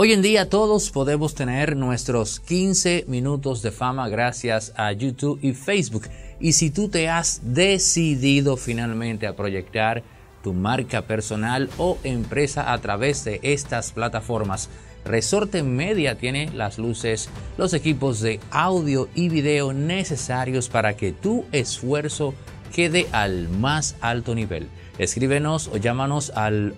Hoy en día todos podemos tener nuestros 15 minutos de fama gracias a YouTube y Facebook. Y si tú te has decidido finalmente a proyectar tu marca personal o empresa a través de estas plataformas, Resorte Media tiene las luces, los equipos de audio y video necesarios para que tu esfuerzo quede al más alto nivel. Escríbenos o llámanos al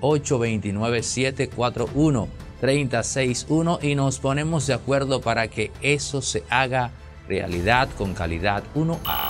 829-741-3061 y nos ponemos de acuerdo para que eso se haga realidad con calidad 1A.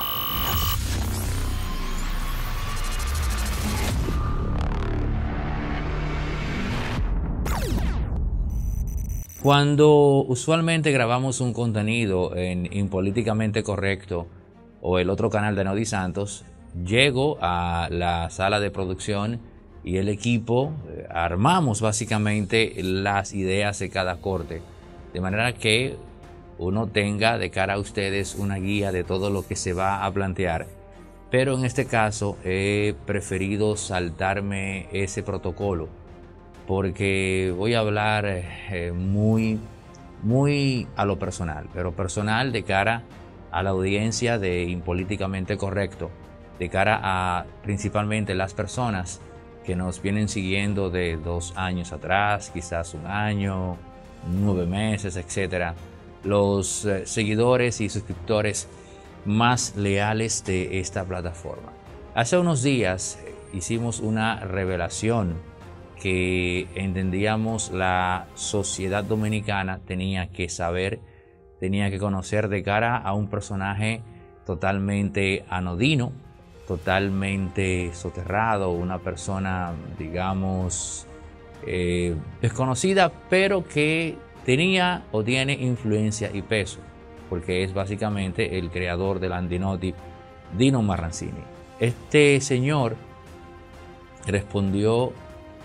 Cuando usualmente grabamos un contenido en Impolíticamente Correcto o el otro canal de Nodi Santos, llego a la sala de producción y el equipo armamos básicamente las ideas de cada corte, de manera que uno tenga de cara a ustedes una guía de todo lo que se va a plantear. Pero en este caso he preferido saltarme ese protocolo porque voy a hablar muy a lo personal, pero personal de cara a la audiencia de Impolíticamente Correcto, de cara a principalmente las personas que nos vienen siguiendo de 2 años atrás, quizás 1 año, 9 meses, etc. Los seguidores y suscriptores más leales de esta plataforma. Hace unos días hicimos una revelación que entendíamos la sociedad dominicana tenía que saber, tenía que conocer de cara a un personaje totalmente anodino, totalmente soterrado, una persona, digamos, desconocida, pero que tenía o tiene influencia y peso, porque es básicamente el creador del Andinotti, Dino Marrancini. Este señor respondió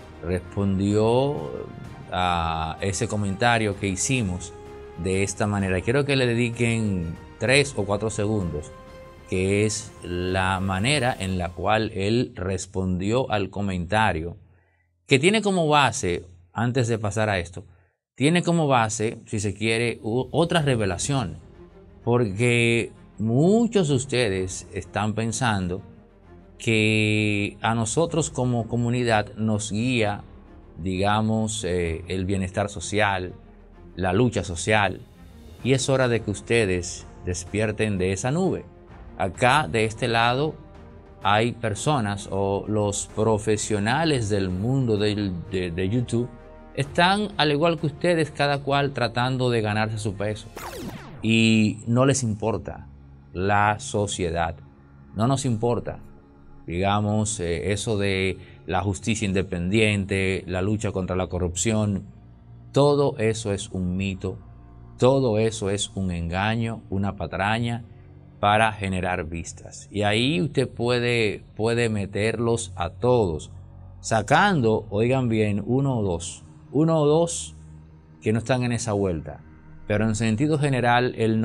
a ese comentario que hicimos de esta manera. Quiero que le dediquen 3 o 4 segundos, que es la manera en la cual él respondió al comentario, que tiene como base, antes de pasar a esto, tiene como base, si se quiere, otra revelación, porque muchos de ustedes están pensando que a nosotros como comunidad nos guía, digamos, el bienestar social, la lucha social, y es hora de que ustedes despierten de esa nube. Acá de este lado hay personas o los profesionales del mundo de YouTube están al igual que ustedes, cada cual tratando de ganarse su peso, y no les importa la sociedad, no nos importa, digamos, eso de la justicia independiente, la lucha contra la corrupción. Todo eso es un mito, todo eso es un engaño, una patraña para generar vistas. Y ahí usted puede meterlos a todos, sacando, oigan bien, uno o dos que no están en esa vuelta. Pero en sentido general, el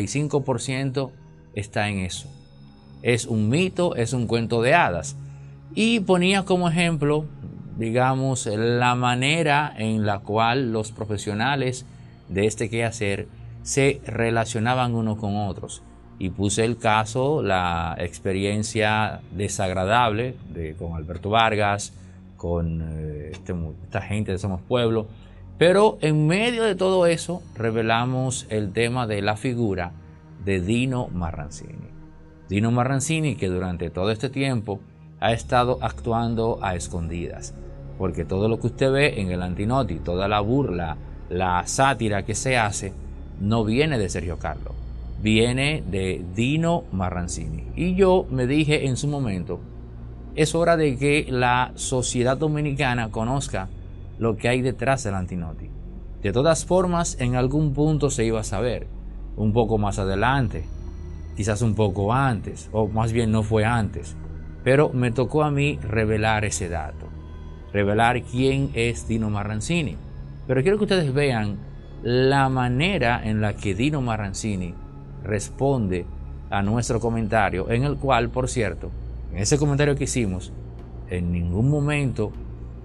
95% está en eso. Es un mito, es un cuento de hadas. Y ponía como ejemplo, digamos, la manera en la cual los profesionales de este quehacer se relacionaban unos con otros. Y puse el caso, la experiencia desagradable con Alberto Vargas, con esta gente de Somos Pueblo. Pero en medio de todo eso, revelamos el tema de la figura de Dino Marrancini. Dino Marrancini, que durante todo este tiempo ha estado actuando a escondidas, porque todo lo que usted ve en el Andinotti, toda la burla, la sátira que se hace, no viene de Sergio Carlo, viene de Dino Marrancini. Y yo me dije en su momento, es hora de que la sociedad dominicana conozca lo que hay detrás del Andinotti. De todas formas, en algún punto se iba a saber, un poco más adelante, quizás un poco antes, o más bien no fue antes, pero me tocó a mí revelar ese dato, revelar quién es Dino Marrancini. Pero quiero que ustedes vean la manera en la que Dino Marrancini responde a nuestro comentario, en el cual, por cierto, en ese comentario que hicimos, en ningún momento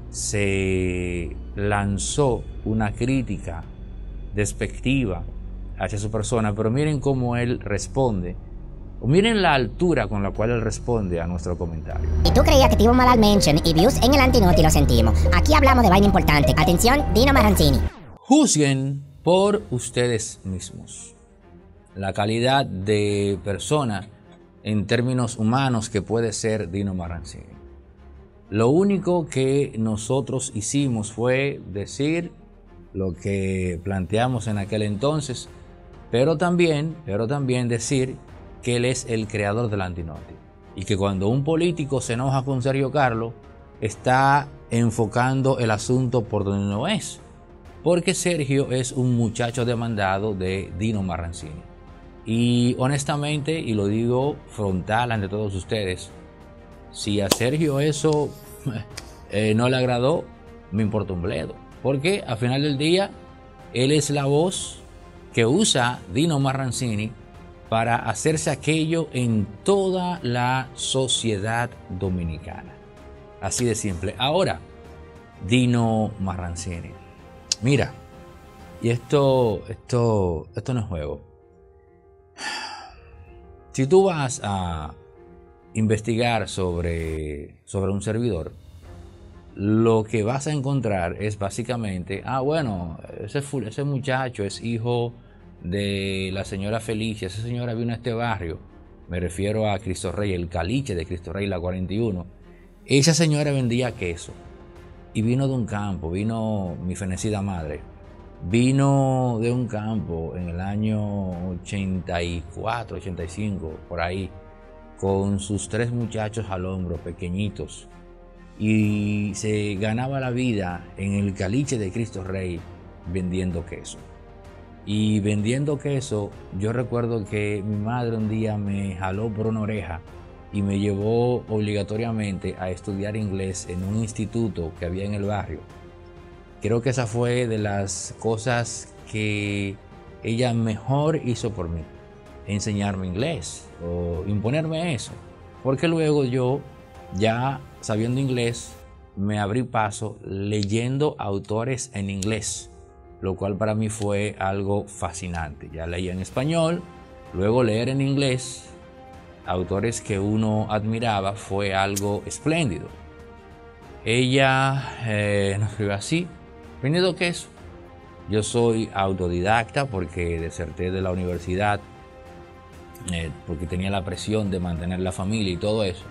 se lanzó una crítica despectiva hacia su persona, pero miren cómo él responde, o miren la altura con la cual él responde a nuestro comentario. Y tú creías que te iba mal al mention y views en el Antinoti lo sentimos. Aquí hablamos de vaina importante. Atención, Dino Marrancini. Juzguen por ustedes mismos la calidad de persona en términos humanos que puede ser Dino Marrancini. Lo único que nosotros hicimos fue decir lo que planteamos en aquel entonces, pero también decir que él es el creador del Antinoti y que cuando un político se enoja con Sergio Carlos está enfocando el asunto por donde no es, porque Sergio es un muchacho demandado de Dino Marrancini. Y honestamente, y lo digo frontal ante todos ustedes, si a Sergio eso no le agradó, me importa un bledo, porque al final del día él es la voz que usa Dino Marrancini para hacerse aquello en toda la sociedad dominicana. Así de simple. Ahora, Dino Marrancini. Mira, y esto no es juego. Si tú vas a investigar sobre un servidor, lo que vas a encontrar es básicamente, bueno, ese muchacho es hijo de la señora Felicia, esa señora vino a este barrio, me refiero a Cristo Rey, el caliche de Cristo Rey, la 41, esa señora vendía queso y vino de un campo, vino mi fenecida madre, vino de un campo en el año 84, 85, por ahí, con sus 3 muchachos al hombro, pequeñitos, y se ganaba la vida en el caliche de Cristo Rey vendiendo queso. Y vendiendo queso, yo recuerdo que mi madre un día me jaló por una oreja y me llevó obligatoriamente a estudiar inglés en un instituto que había en el barrio. Creo que esa fue de las cosas que ella mejor hizo por mí, enseñarme inglés o imponerme eso, porque luego yo, ya sabiendo inglés, me abrí paso leyendo autores en inglés, lo cual para mí fue algo fascinante. Ya leía en español, luego leer en inglés autores que uno admiraba fue algo espléndido. Ella nos escribió así: vendiendo queso. Yo soy autodidacta porque deserté de la universidad porque tenía la presión de mantener la familia y todo eso.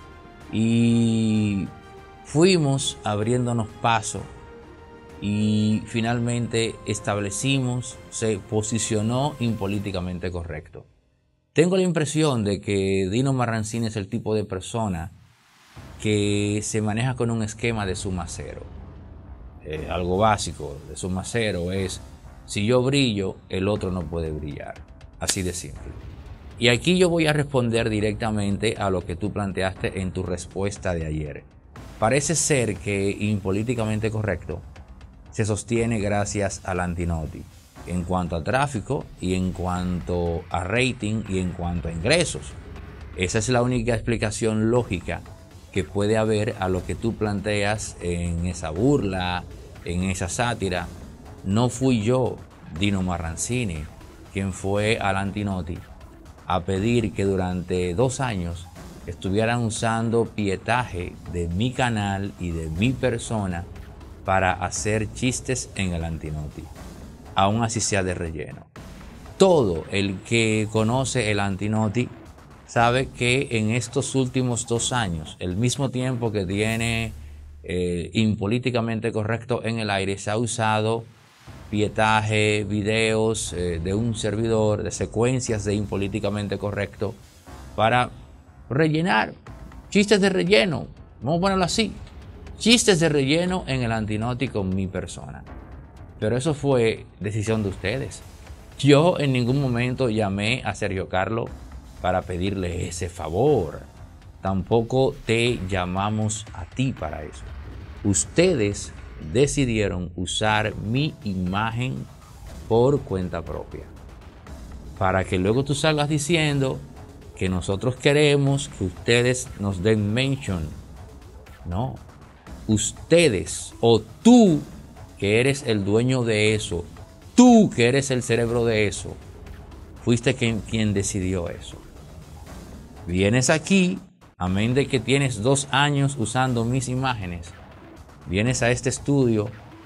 Y fuimos abriéndonos paso y finalmente establecimos, se posicionó impolíticamente correcto. Tengo la impresión de que Dino Marrancini es el tipo de persona que se maneja con un esquema de suma cero. Algo básico de suma cero es: si yo brillo, el otro no puede brillar. Así de simple. Y aquí yo voy a responder directamente a lo que tú planteaste en tu respuesta de ayer. Parece ser que Impolíticamente Correcto se sostiene gracias al Antinoti en cuanto a tráfico y en cuanto a rating y en cuanto a ingresos. Esa es la única explicación lógica que puede haber a lo que tú planteas en esa burla, en esa sátira. No fui yo, Dino Marrancini, quien fue al Antinoti a pedir que durante 2 años estuvieran usando pietaje de mi canal y de mi persona para hacer chistes en el Antinoti, aún así sea de relleno. Todo el que conoce el Antinoti sabe que en estos últimos 2 años, el mismo tiempo que tiene Impolíticamente Correcto en el aire, se ha usado pietaje, videos de un servidor, de secuencias de Impolíticamente Correcto para rellenar, chistes de relleno, vamos a ponerlo así, chistes de relleno en el Antinoti con mi persona. Pero eso fue decisión de ustedes. Yo en ningún momento llamé a Sergio Carlos para pedirle ese favor. Tampoco te llamamos a ti para eso. Ustedes decidieron usar mi imagen por cuenta propia, para que luego tú salgas diciendo que nosotros queremos que ustedes nos den mention. No, ustedes o tú que eres el dueño de eso, tú que eres el cerebro de eso, fuiste quien decidió eso. Vienes aquí, amén de que tienes 2 años usando mis imágenes, vienes a este estudio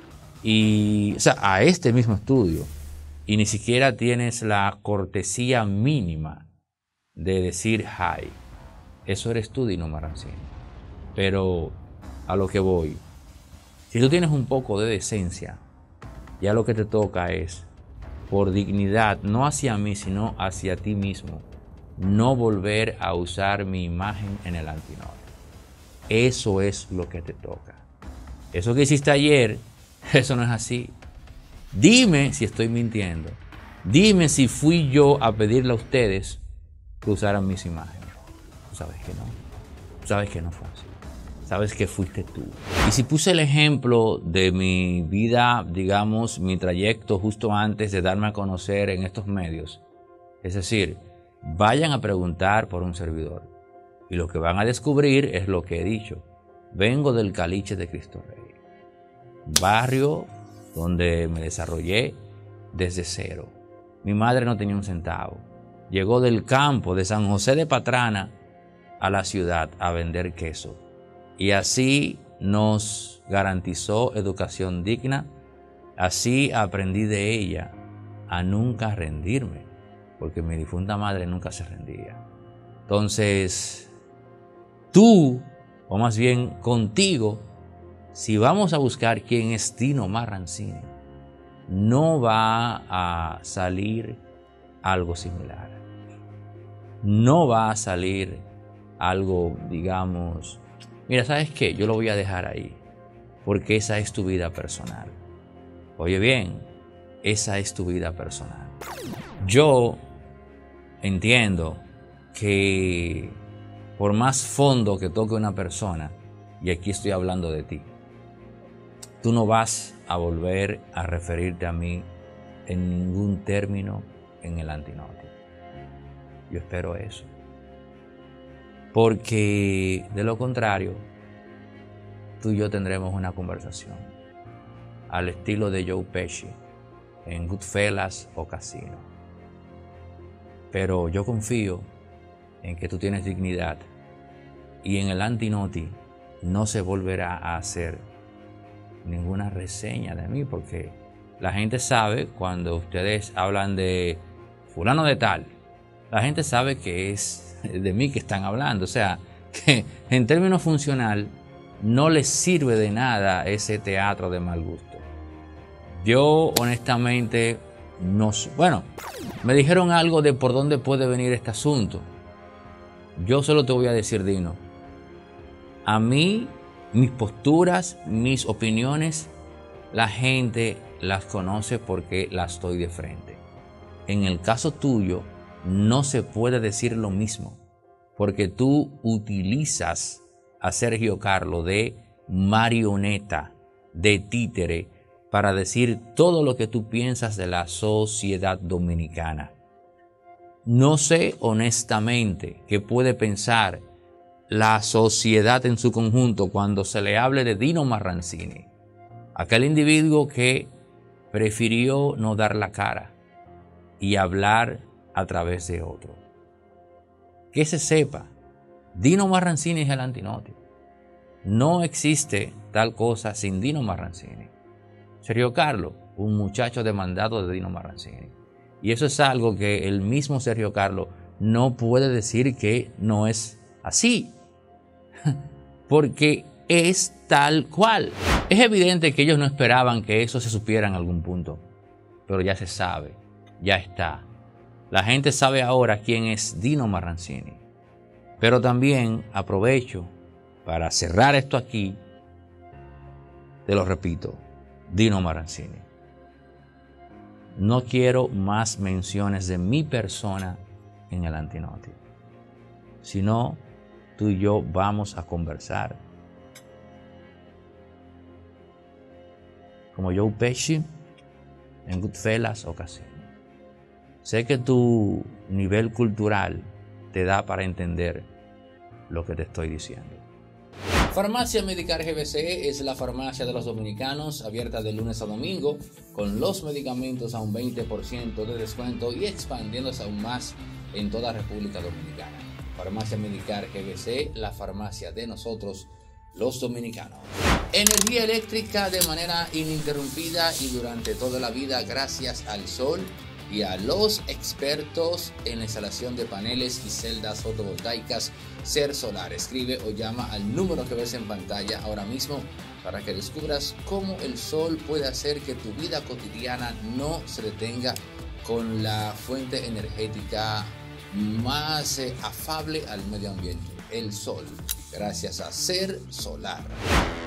a este mismo estudio, y ni siquiera tienes la cortesía mínima de decir hi. Eso eres tú, Dino Marrancini. Pero a lo que voy, si tú tienes un poco de decencia, ya lo que te toca es, por dignidad, no hacia mí, sino hacia ti mismo, no volver a usar mi imagen en el Antinorte. Eso es lo que te toca. Eso que hiciste ayer, eso no es así. Dime si estoy mintiendo. Dime si fui yo a pedirle a ustedes que usaran mis imágenes. Tú sabes que no. Tú sabes que no fue así. Sabes que fuiste tú. Y si puse el ejemplo de mi vida, digamos, mi trayecto justo antes de darme a conocer en estos medios, es decir, vayan a preguntar por un servidor. Y lo que van a descubrir es lo que he dicho. Vengo del Caliche de Cristo Rey, barrio donde me desarrollé desde cero. Mi madre no tenía un centavo. Llegó del campo de San José de Patrana a la ciudad a vender queso. Y así nos garantizó educación digna. Así aprendí de ella a nunca rendirme, porque mi difunta madre nunca se rendía. Entonces, tú, o más bien contigo, si vamos a buscar quién es Dino Marrancini, no va a salir algo similar. No va a salir algo, digamos, mira, ¿sabes qué? Yo lo voy a dejar ahí, porque esa es tu vida personal. Oye bien, esa es tu vida personal. Yo entiendo que por más fondo que toque una persona, y aquí estoy hablando de ti, tú no vas a volver a referirte a mí en ningún término en el Antinorte. Yo espero eso. Porque de lo contrario, tú y yo tendremos una conversación al estilo de Joe Pesci en Goodfellas o Casino. Pero yo confío en que tú tienes dignidad y en el Antinoti no se volverá a hacer ninguna reseña de mí, porque la gente sabe cuando ustedes hablan de fulano de tal, la gente sabe que es de mí que están hablando. O sea, que en términos funcional no les sirve de nada ese teatro de mal gusto. Yo honestamente no sé. Bueno, me dijeron algo de por dónde puede venir este asunto. Yo solo te voy a decir, Dino, a mí, mis posturas, mis opiniones, la gente las conoce porque las doy de frente. En el caso tuyo, no se puede decir lo mismo, porque tú utilizas a Sergio Carlo de marioneta, de títere, para decir todo lo que tú piensas de la sociedad dominicana. No sé honestamente qué puede pensar la sociedad en su conjunto cuando se le hable de Dino Marrancini, aquel individuo que prefirió no dar la cara y hablar a través de otro. Que se sepa, Dino Marrancini es el Antinoti. No existe tal cosa sin Dino Marrancini. Sergio Carlo, un muchacho demandado de Dino Marrancini. Y eso es algo que el mismo Sergio Carlo no puede decir que no es así, porque es tal cual. Es evidente que ellos no esperaban que eso se supiera en algún punto, pero ya se sabe, ya está. La gente sabe ahora quién es Dino Marrancini. Pero también aprovecho para cerrar esto aquí, te lo repito, Dino Marrancini. No quiero más menciones de mi persona en el Antinoti. Si no, tú y yo vamos a conversar. Como Joe Pesci en Goodfellas o Casino. Sé que tu nivel cultural te da para entender lo que te estoy diciendo. Farmacia Medicar GBC es la farmacia de los dominicanos, abierta de lunes a domingo, con los medicamentos a un 20% de descuento y expandiéndose aún más en toda República Dominicana. Farmacia Medicar GBC, la farmacia de nosotros, los dominicanos. Energía eléctrica de manera ininterrumpida y durante toda la vida gracias al sol y a los expertos en la instalación de paneles y celdas fotovoltaicas Ser Solar. Escribe o llama al número que ves en pantalla ahora mismo para que descubras cómo el sol puede hacer que tu vida cotidiana no se detenga con la fuente energética más afable al medio ambiente, el sol, gracias a Ser Solar.